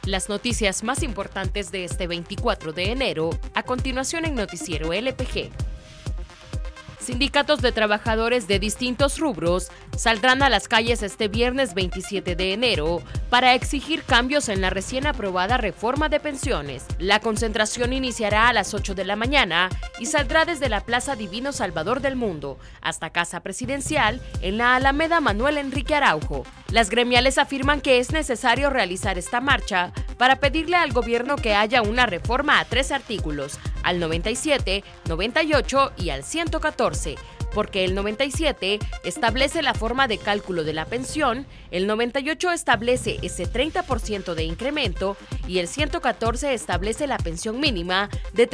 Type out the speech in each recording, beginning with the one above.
Las noticias más importantes de este 24 de enero, a continuación en Noticiero LPG. Sindicatos de trabajadores de distintos rubros saldrán a las calles este viernes 27 de enero para exigir cambios en la recién aprobada reforma de pensiones. La concentración iniciará a las 8 de la mañana y saldrá desde la Plaza Divino Salvador del Mundo hasta Casa Presidencial en la Alameda Manuel Enrique Araujo. Las gremiales afirman que es necesario realizar esta marcha para pedirle al gobierno que haya una reforma a 3 artículos, al 97, 98 y al 114, porque el 97 establece la forma de cálculo de la pensión, el 98 establece ese 30% de incremento y el 114 establece la pensión mínima de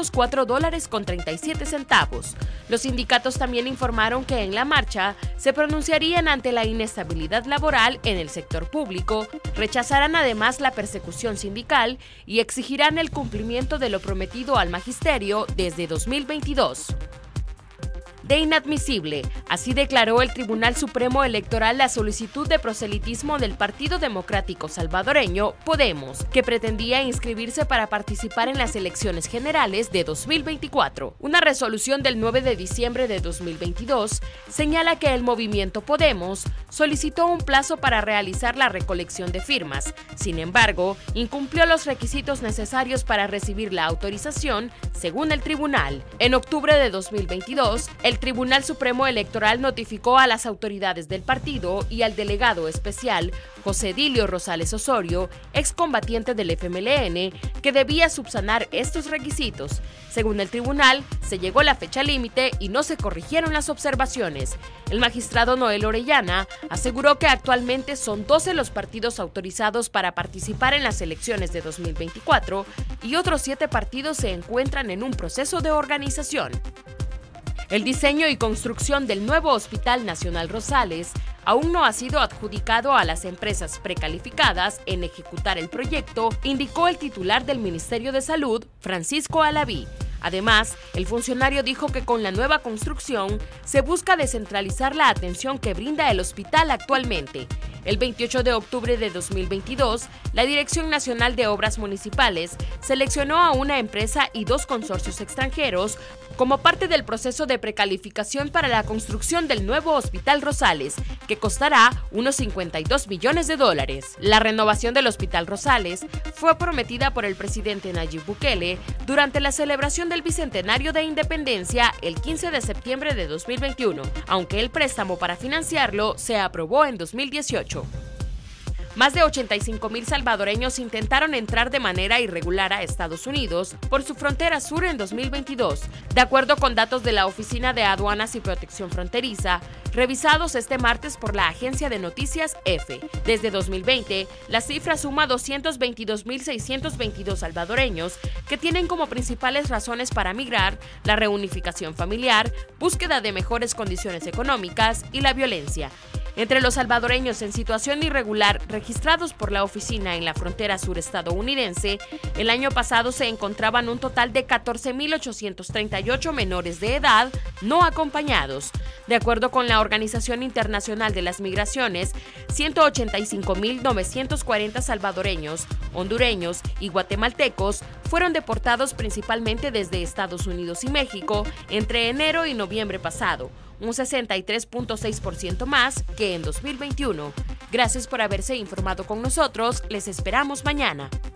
$304.37. Los sindicatos también informaron que en la marcha se pronunciarían ante la inestabilidad laboral en el sector público, rechazarán además la persecución sindical y exigirán el cumplimiento de lo prometido al magisterio desde 2022. De inadmisible, así declaró el Tribunal Supremo Electoral la solicitud de proselitismo del Partido Democrático Salvadoreño, Podemos, que pretendía inscribirse para participar en las elecciones generales de 2024. Una resolución del 9 de diciembre de 2022 señala que el movimiento Podemos solicitó un plazo para realizar la recolección de firmas. Sin embargo, incumplió los requisitos necesarios para recibir la autorización, según el tribunal. En octubre de 2022, el Tribunal Supremo Electoral notificó a las autoridades del partido y al delegado especial José Dilio Rosales Osorio, excombatiente del FMLN, que debía subsanar estos requisitos. Según el tribunal, se llegó la fecha límite y no se corrigieron las observaciones. El magistrado Noel Orellana aseguró que actualmente son 12 los partidos autorizados para participar en las elecciones de 2024 y otros 7 partidos se encuentran en un proceso de organización. El diseño y construcción del nuevo Hospital Nacional Rosales aún no ha sido adjudicado a las empresas precalificadas en ejecutar el proyecto, indicó el titular del Ministerio de Salud, Francisco Alaví. Además, el funcionario dijo que con la nueva construcción se busca descentralizar la atención que brinda el hospital actualmente. El 28 de octubre de 2022, la Dirección Nacional de Obras Municipales seleccionó a una empresa y 2 consorcios extranjeros como parte del proceso de precalificación para la construcción del nuevo Hospital Rosales, que costará unos $52 millones. La renovación del Hospital Rosales fue prometida por el presidente Nayib Bukele durante la celebración del Bicentenario de Independencia el 15 de septiembre de 2021, aunque el préstamo para financiarlo se aprobó en 2018. Más de 85,000 salvadoreños intentaron entrar de manera irregular a Estados Unidos por su frontera sur en 2022, de acuerdo con datos de la Oficina de Aduanas y Protección Fronteriza, revisados este martes por la agencia de noticias EFE. Desde 2020, la cifra suma 222,622 salvadoreños que tienen como principales razones para migrar la reunificación familiar, búsqueda de mejores condiciones económicas y la violencia. Entre los salvadoreños en situación irregular registrados por la oficina en la frontera sur estadounidense, el año pasado se encontraban un total de 14,838 menores de edad no acompañados. De acuerdo con la Organización Internacional de las Migraciones, 185,940 salvadoreños, hondureños y guatemaltecos fueron deportados principalmente desde Estados Unidos y México entre enero y noviembre pasado, un 63,6% más que en 2021. Gracias por haberse informado con nosotros, les esperamos mañana.